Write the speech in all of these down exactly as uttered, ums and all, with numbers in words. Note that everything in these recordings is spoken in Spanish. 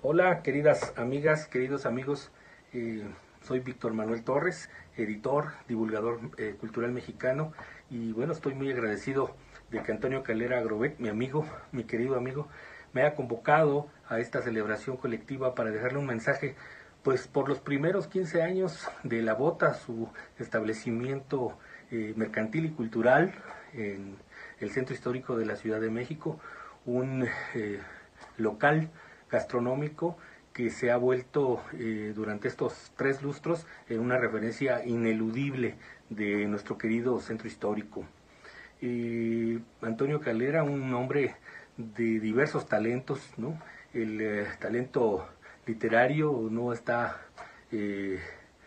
Hola, queridas amigas, queridos amigos, eh, soy Víctor Manuel Torres, editor, divulgador eh, cultural mexicano, y bueno, estoy muy agradecido de que Antonio Calera Grobet, mi amigo, mi querido amigo, me haya convocado a esta celebración colectiva para dejarle un mensaje, pues por los primeros quince años de La Bota, su establecimiento eh, mercantil y cultural en el centro histórico de la Ciudad de México, un eh, local gastronómico que se ha vuelto eh, durante estos tres lustros en una referencia ineludible de nuestro querido centro histórico. Eh, Antonio Calera, un hombre de diversos talentos, ¿no? El eh, talento literario no está eh,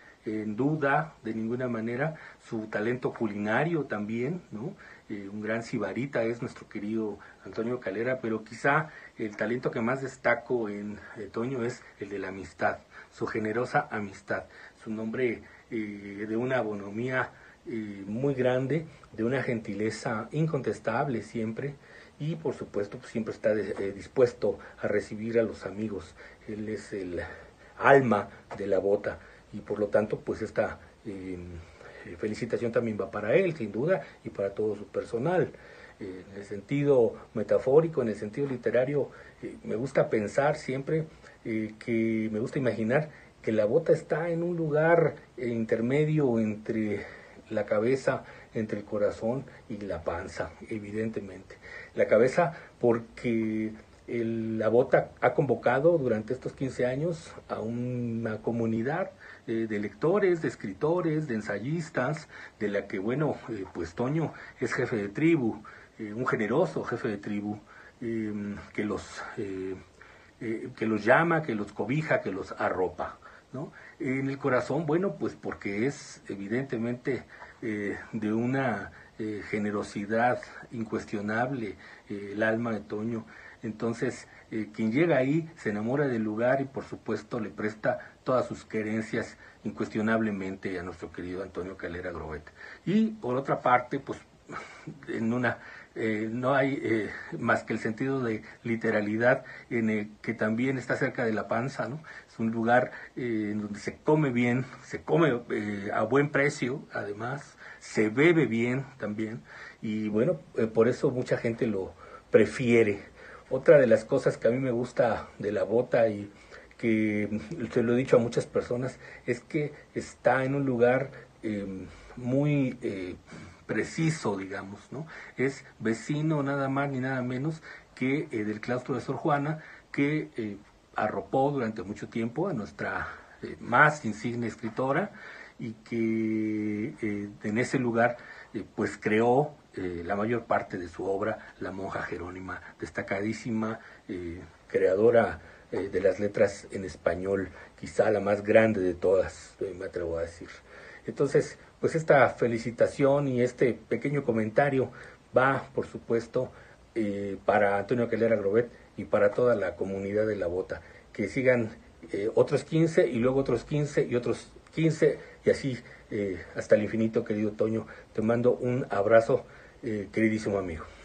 en duda de ninguna manera, su talento culinario también, ¿no? Eh, un gran sibarita es nuestro querido Antonio Calera, pero quizá el talento que más destaco en eh, Toño es el de la amistad, su generosa amistad, su nombre eh, de una bonomía eh, muy grande, de una gentileza incontestable siempre, y por supuesto pues, siempre está de, eh, dispuesto a recibir a los amigos. Él es el alma de La Bota, y por lo tanto pues esta eh, felicitación también va para él, sin duda, y para todo su personal. Eh, en el sentido metafórico, en el sentido literario, eh, me gusta pensar siempre, eh, que me gusta imaginar que La Bota está en un lugar eh, intermedio entre la cabeza, entre el corazón y la panza, evidentemente. La cabeza porque el, La Bota ha convocado durante estos quince años a una comunidad eh, de lectores, de escritores, de ensayistas, de la que, bueno, eh, pues Toño es jefe de tribu, eh, un generoso jefe de tribu, eh, que los eh, eh, que los llama, que los cobija, que los arropa, ¿no? En el corazón, bueno, pues porque es evidentemente eh, de una eh, generosidad incuestionable eh, el alma de Toño. Entonces, eh, quien llega ahí se enamora del lugar y por supuesto le presta todas sus querencias incuestionablemente a nuestro querido Antonio Calera Grobet. Y por otra parte, pues en una eh, no hay eh, más que el sentido de literalidad en el que también está cerca de la panza, ¿no? Es un lugar eh, en donde se come bien, se come eh, a buen precio, además, se bebe bien también, y bueno, eh, por eso mucha gente lo prefiere. Otra de las cosas que a mí me gusta de La Bota y que se lo he dicho a muchas personas es que está en un lugar eh, muy eh, preciso, digamos, ¿no? Es vecino nada más ni nada menos que eh, del claustro de Sor Juana, que eh, arropó durante mucho tiempo a nuestra eh, más insigne escritora, y que eh, en ese lugar eh, pues creó eh, la mayor parte de su obra, la monja Jerónima, destacadísima eh, creadora eh, de las letras en español, quizá la más grande de todas, eh, me atrevo a decir. Entonces, pues esta felicitación y este pequeño comentario va, por supuesto, eh, para Antonio Calera Grobet y para toda la comunidad de La Bota. Que sigan eh, otros quince y luego otros quince y otros quince y así eh, hasta el infinito, querido Toño. Te mando un abrazo, eh, queridísimo amigo.